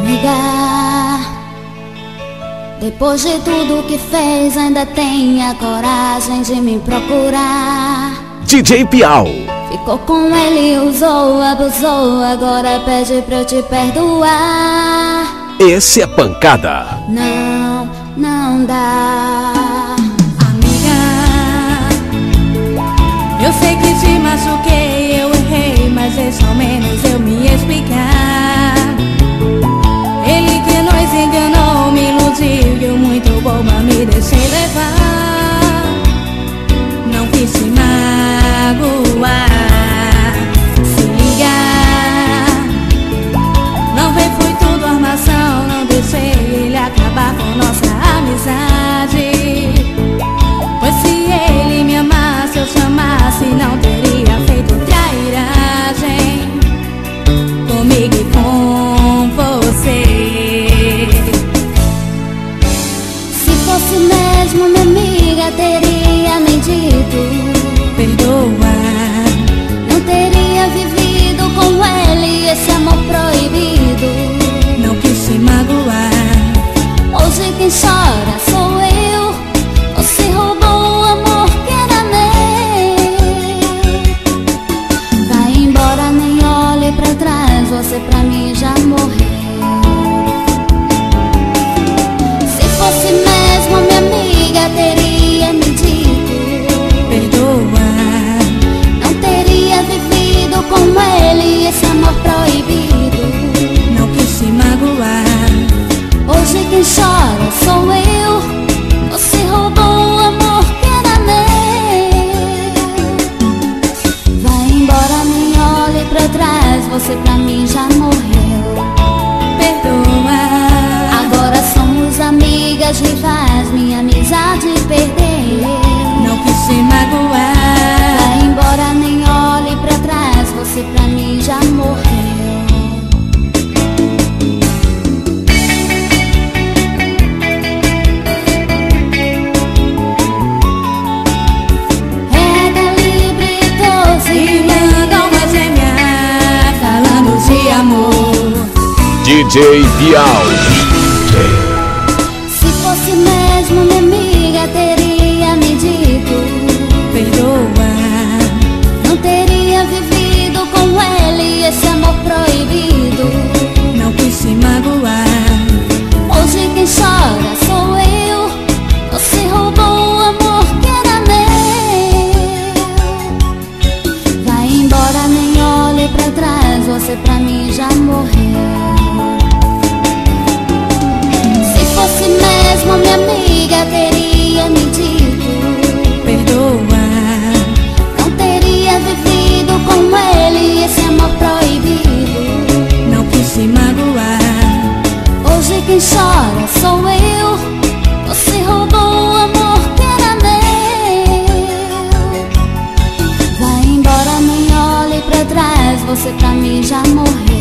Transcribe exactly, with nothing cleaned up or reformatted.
Amiga, depois de tudo que fez, ainda tem a coragem de me procurar. D J Piau. Ficou com ele, usou, abusou, agora pede pra eu te perdoar. Esse é pancada. Não, não dá. Amiga, eu sei que te machuquei, eu errei, mas deixa ao menos eu me explicar. Ele que nos enganou, me iludiu, eu muito boba me deixei levar. Não quis te magoar. Se ligar, não vem, foi tudo armação. Não deixei ele acabar com nossa amizade. Pois se ele me amasse, eu chamasse, não teria feito trairagem comigo e com você. Se fosse mesmo minha amiga, teria me dito Perdoa. Não teria vivido com ele esse amor proibido. Não quis te magoar. Hoje quem chora sou eu. Você roubou o amor que era meu. Vai embora, nem olhe pra trás, você pra mim já morreu. Se fosse mesmo minha amiga, teria me dito Perdoa. Não teria vivido com ele esse amor proibido. Não quis te magoar. Hoje quem chora sou eu. Você roubou o amor que era meu. Vai embora, nem olhe pra trás, você pra mim já morreu. Perdoa. Agora somos amigas rivais, minha amizade perdeu. Não quis te magoar. Vai embora, nem olhe pra trás, você pra mim já morreu. E manda uma gêmea falando de amor. D J Piau. Se fosse mesmo minha amiga, teria me dito Perdoa. Não teria vivido com ele esse amor proibido. Não quis te magoar. Hoje quem chora sou eu. Você roubou o amor que era meu. Vai embora, nem olhe pra trás, você pra mim já morreu. Se fosse mesmo minha amiga, teria me dito Perdoa. Não teria vivido com ele esse amor proibido. Não quis te magoar. Hoje quem chora sou eu. Você roubou o amor que era meu. Vai embora, nem olhe pra trás, você pra mim já morreu.